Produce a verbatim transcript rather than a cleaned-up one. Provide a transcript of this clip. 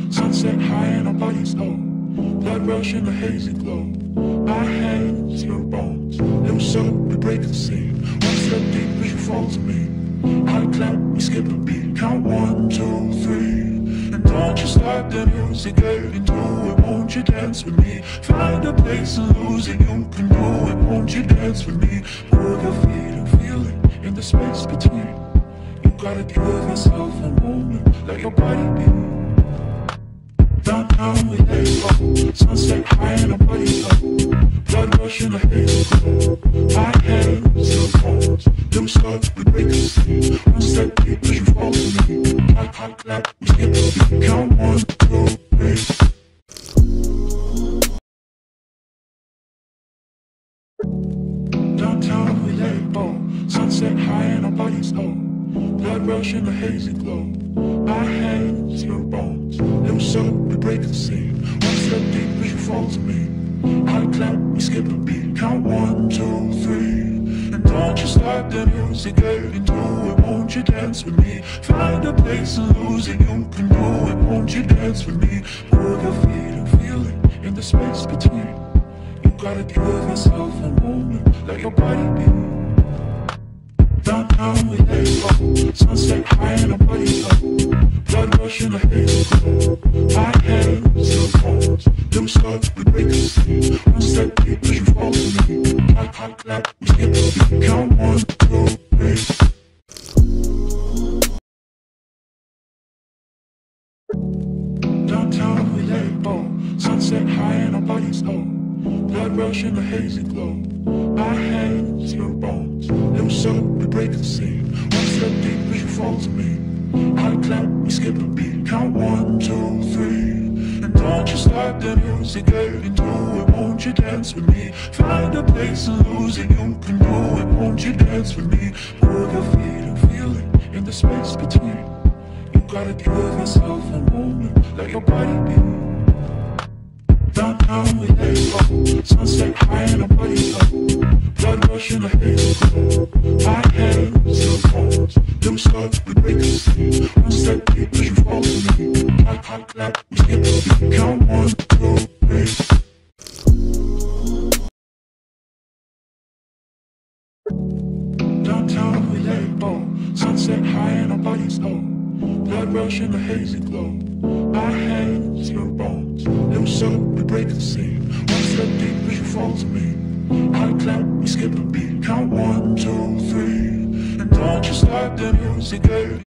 Sunset high and our bodies low. Blood rush in the hazy glow. Our hands, your bones. Loose up, we break the scene. One step deep as you fall to me. Hot clap, we skip a beat. Count one, two, three. And don't you stop the music, get into it. Won't you dance with me? Find a place and lose it. You can do it. Won't you dance with me? Move your feet and feel it in the space between. You gotta give yourself a moment. Let your body be. Downtown we lay low. Sunset high and our bodies low. Blood rush in the hazy glow. Our hands, your bones. Loose up, we break the scene. One step deep as you fall to me. Hot, hot clap, we skip a beat. Count one, two, three. Downtown we lay low. Sunset high and our bodies low. Blood rush in the hazy glow. Our hands, your bones. Loose up, we break the scene. One step deep as you fall to me. Hot clap, we skip a beat. Count one, two, three. And don't you stop the music, get into it. Won't you dance with me? Find a place and lose it. You can do it. Won't you dance with me? Move your feet and feel it in the space between. You gotta give yourself a moment. Let your body be. Downtown we lay low. Sunset high and our bodies low. Blood rush in the hazy glow. Our hands, your bones. Loose up, we break the scene. One step deep as you fall to me. Hot, hot clap, we skip a beat. Count one, two, three. Downtown we lay low. Sunset high and our bodies low. Blood rush in the hazy glow. Our hands, your bones. Loose up, we break the scene. One step deep as you fall to me. Hot clap, we skip a beat. Count one, two, three. And don't you stop the music, get into it. Won't you dance with me? Find a place and lose it. You can do it. Won't you dance with me? Move your feet and feel it in the space between. You gotta give yourself a moment. Let your body be. Downtown we lay low. Sunset high and our bodies low. Blood rush in the hazy glow. Our hands, your bones. Loose up, we break the scene. One step deep as you fall to me. Hot, hot clap, we skip a beat. Count one, two, three. Downtown we lay low. Sunset high and our bodies low. Blood rush in the hazy glow. Our hands, your bones. Loose up, we break the scene. One step deep as you fall to me. Hot clap, we skip a beat. Count one, two, three. And don't you stop the music, get